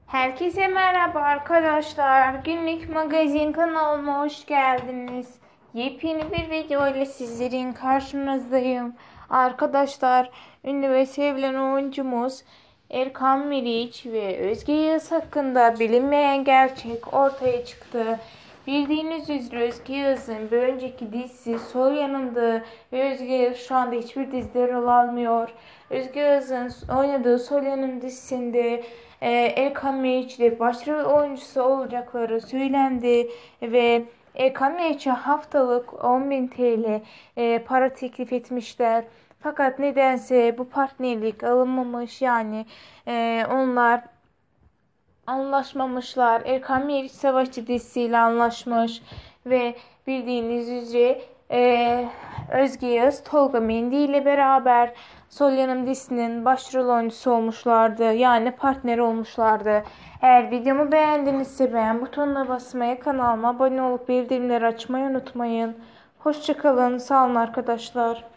Herkese merhaba arkadaşlar. Günlük magazin kanalıma hoş geldiniz. Yepyeni bir video ile sizlerin karşınızdayım. Arkadaşlar, ünlü ve sevilen oyuncumuz Erkan Meriç ve Özge Yağız hakkında bilinmeyen gerçek ortaya çıktı. Bildiğiniz üzere Özge Yağız'ın bir önceki dizisi Sol Yanım'dı ve Özge Yağız şu anda hiçbir dizide rol almıyor. Özge Yağız'ın oynadığı Sol Yanım dizisinde Erkan Meriç ile başrol oyuncusu olacakları söylendi ve Erkan Meriç'e haftalık 10.000 TL para teklif etmişler. Fakat nedense bu partnerlik alınmamış, yani onlar anlaşmamışlar. Erkan Meriç Savaşçı dizisiyle anlaşmış ve bildiğiniz üzere Özge Yağız Tolga Mendi ile beraber Sol Yanım dizisinin başrol oyuncusu olmuşlardı. Yani partner olmuşlardı. Eğer videomu beğendinizse beğen butonuna basmayı, kanalıma abone olup bildirimleri açmayı unutmayın. Hoşça kalın. Sağ olun arkadaşlar.